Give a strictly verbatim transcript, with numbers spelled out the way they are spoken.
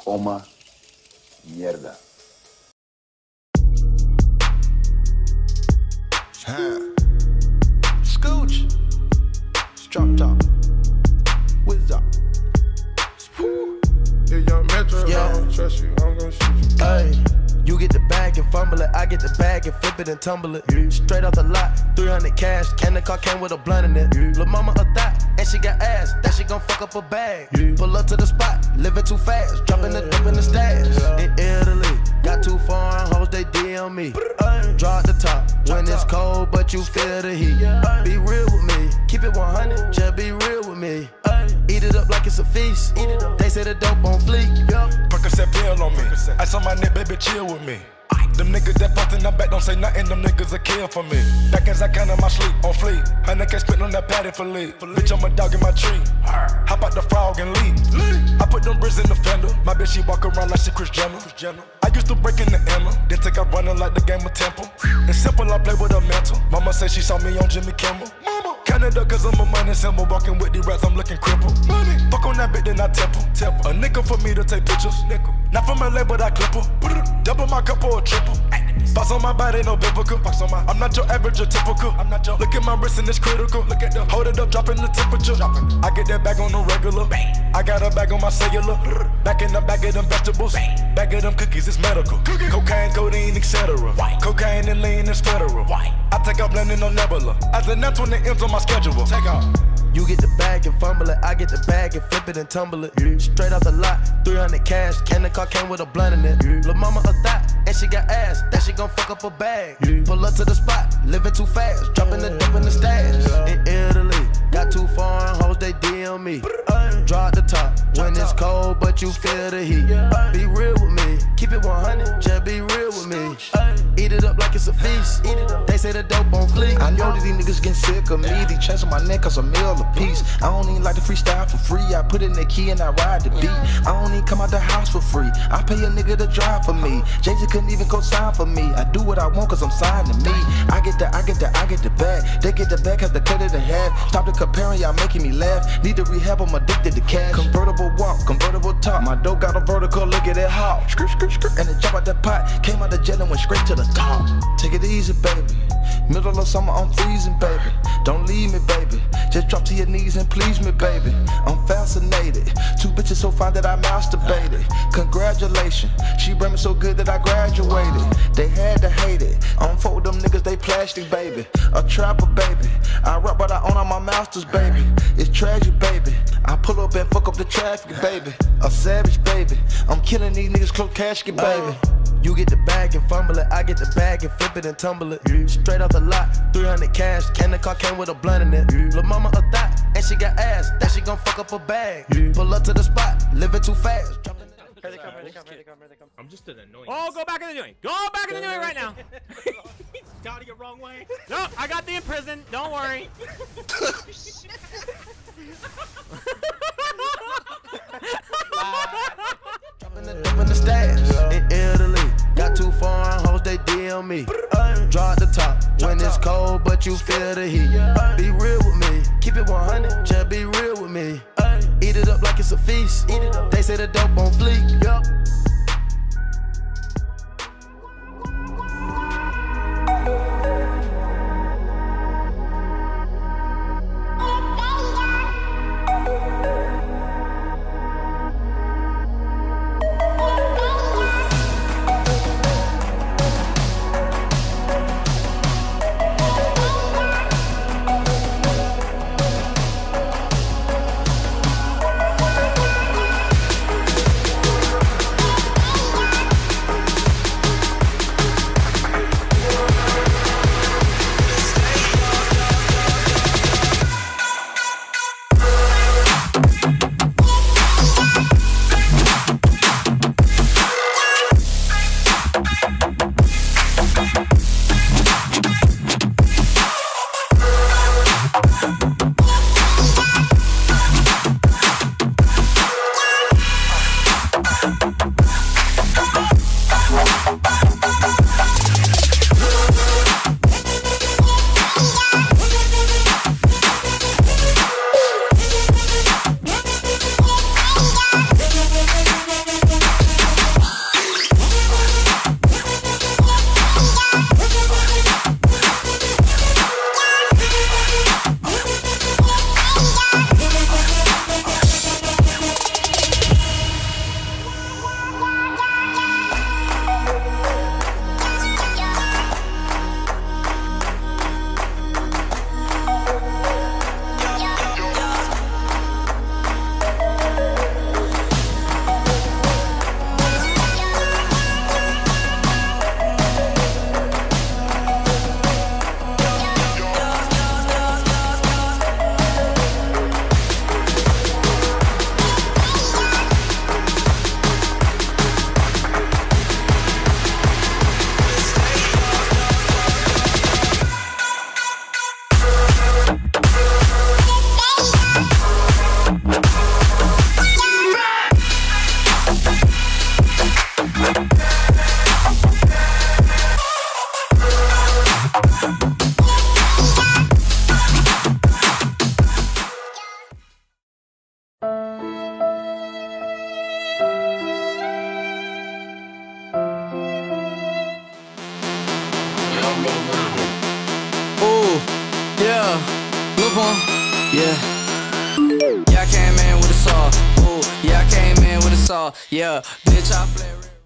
coma mierda. Scooch. Drop top. Wizz up. If young Metro, yeah. I don't trust you, I'm gonna shoot you. Ay, you get the bag and fumble it, I get the bag and flip it and tumble it. Yeah. Straight off the lot, three hundred cash, and the car came with a blunt in it. Yeah. Lil' mama a thot, and she got ass, that she gon' fuck up a bag. Yeah. Pull up to the spot, living too fast, dropping the dip in the stash. Yeah. In Italy, got two foreign hoes, they D M me. Ay. Draw at the top, when it's cold, but you feel the heat. Yeah. Be real with me, keep it one hundred, just be real with me. Eat it up like it's a feast. Eat it up. They say the dope on fleek. Yep. Percocet pill on me. I saw my nigga, baby, chill with me. Them niggas that post in the back don't say nothing, them niggas a kill for me. Back as I count in my sleep, on fleek. Hundred K spit on that patty for lead. Bitch, I'm a dog in my tree. Hop out the frog and leave. I put them bricks in the fender. My bitch, she walk around like she Kris Jenner. I used to break in the Emma, then take out running like the game of Temple. It's simple, I play with a mantle. Mama say she saw me on Jimmy Kimmel. Mama. Canada, cause I'm a money symbol. Walking with the rats, I'm looking crippled. Money. Fuck on that bitch, then I temple. temple. A nickel for me to take pictures. Nickel. Not from L A, but I clip her. Double my cup or a triple. Box on my body, no biblical. Box on my, I'm not your average or typical. I'm not your. Look at my wrist and it's critical. Look at the. Hold it up, dropping the temperature. Dropping. I get that bag on the regular. Bang. I got a bag on my cellular. Back in the bag of them vegetables. Bang. Bag of them cookies, it's medical. Cookie. Cocaine, codeine, et cetera. Cocaine and lean is federal. White. I take out blending on Nebula. As the net when it ends on my schedule. Take off. You get the bag and fumble it, I get the bag and flip it and tumble it. Yeah. Straight off the lot, three hundred cash, and the car came with a blunt in it. Yeah. Lil' mama a thot, and she got ass, that she gon' fuck up a bag. Yeah. Pull up to the spot, living too fast, dropping the dip in the stash. Yeah. In Italy, got two foreign hoes, they D M me. Draw at the top, when it's cold, but you feel the heat. Be real with me, keep it one hundred, just be real with me. Eat it up like it's a feast. They say the dope on fleek. I know that these niggas getting sick of me. They chains on my neck cause a meal a piece. I don't even like to freestyle for free. I put in the key and I ride the beat. I don't even come out the house for free. I pay a nigga to drive for me. Jay-Z couldn't even co-sign for me. I do what I want cause I'm signed to me. I get the, I get the, I get the bag. They get the bag, have to cut it in half. Stop the comparing, y'all making me laugh. Need to rehab, I'm addicted to cash. Convertible walk, convertible talk. My dope got a vertical, look at that hawk. Skirt, skirt, skirt. And it jump out that pot. Came out the jet and went straight to the top. Take it easy, baby. Middle of summer, I'm freezing, baby. Don't leave me, baby. Just drop to your knees and please me, baby. I'm fascinated. Two bitches so fine that I masturbated. Congratulations. She bring me so good that I graduated. They had to hate it. I don't fuck with them niggas, they plastic, baby. A trapper, baby. I rap, but I own all my masters, baby. It's tragic, baby. I pull up and fuck up the traffic, baby. A savage, baby. I'm killing these niggas, close casket, baby. You get the bag and fumble it, I get the bag and flip it and tumble it. Yeah. Straight off the lot, three hundred cash, and the car came with a blunt in it. Yeah. Lil' mama a thot, and she got ass, that she gon' fuck up a bag. Yeah. Pull up to the spot, living too fast. Here they come, here they come, here they come, here they come. I'm just an annoying. Oh, go back in the joint. Go back in the joint right now. Got it wrong way. No, I got the in prison. Don't worry. Dropping the dip in the stash. In Italy, got two foreign hoes, they D M me. Draw at the top, when it's cold, but you feel the heat. Be real with me, keep it one hundred, just be real with me. Eat it up like it's a feast. They say the dope on fleek. Yup. Ooh, yeah, look on, yeah. Yeah, I came in with a saw. Ooh, yeah, I came in with a saw. Yeah, bitch, I flare.